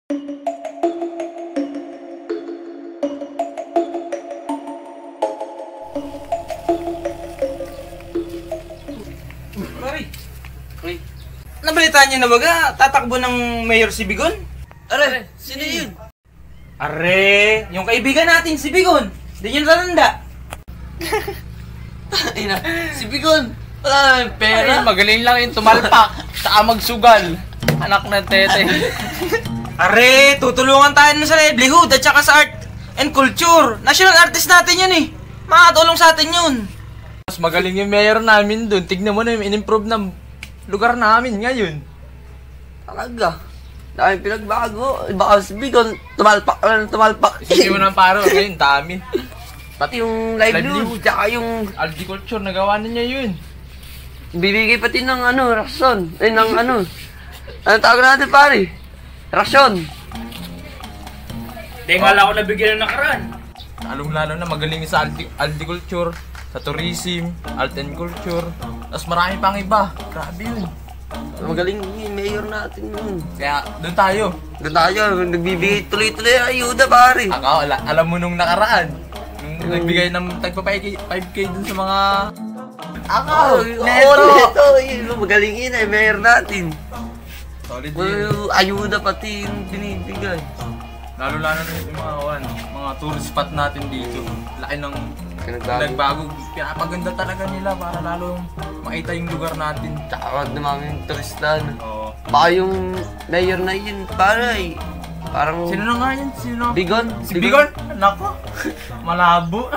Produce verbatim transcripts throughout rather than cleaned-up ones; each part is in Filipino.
Pare, uy, nabalitaan niyo na baga, tatakbo ng mayor si Bigon? Are, sino yun? Are, yung kaibigan natin si Bigon. Hindi niyo natanda. Ina, si Bigon, wala naman pera. Ay, magaling lang yung tumalpak, saka magsugal. Anak ng tete. Are, tutulungan tayo sa livelihood at saka sa art and culture. National artist natin yun eh. Makatulong sa atin yun. Mas magaling yung mayor namin dun. Tignan mo na yung in-improve ng lugar namin ngayon. Talaga. Dahil pinagbago. Baka si Bigon, tumalpak lang tumalpak. Hindi mo ng paro, ngayon dami. Pati yung livelihood, tsaka yung Agriculture, nagawa na niya yun. bibigay pati ng ano, rason. Eh, ng ano. Ano tawag natin pare? Rasyon. Hindi nga lang ako nabigyan ng nakaraan. Lalong-lalo na magaling sa agri- agriculture, sa tourism, art and culture. Tapos marami pang iba. Grabe yun. Magaling yung mayor natin yun. Kaya doon tayo. Doon tayo, nagbibigay tuloy-tuloy ang ayuda pare. Ako, ala, alam mo nung nakaraan. Nung nagbigay ng tagpa five K dun sa mga... Ako! Oh, Neto! neto! Yun, magaling yun eh, mayor natin. Solid yun. Well, ayuda pati yung binibigay. Lalo-lalo na yung mga, ano, mga tourist spot natin dito. Laki ng Pinagbago. nagbago. Pinapaganda talaga nila para lalo makita yung lugar natin. Tsaka wag naman yung turistan. Oo. Baka yung mayor na yun, pare. Parang... Sino na nga yun? Sino na? Bigon? Si Bigon? Nako! Malabo.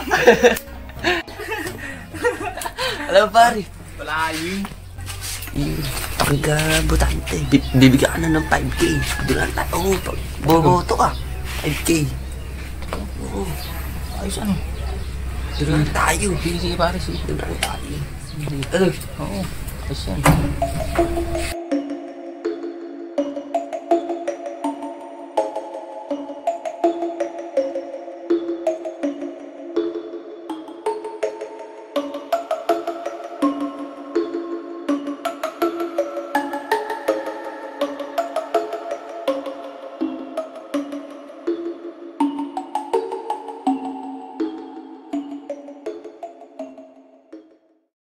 Alam mo pare? Wala yun. Yun, pagka-butante. Bibigyan ka na ng five K. Doon lang tayo. Oo, pag boboto ka. five K. Oo. Ayos ano? Doon lang tayo. Sige, sige pare, sige. Doon lang tayo. Ano? Oo. Ayos yan.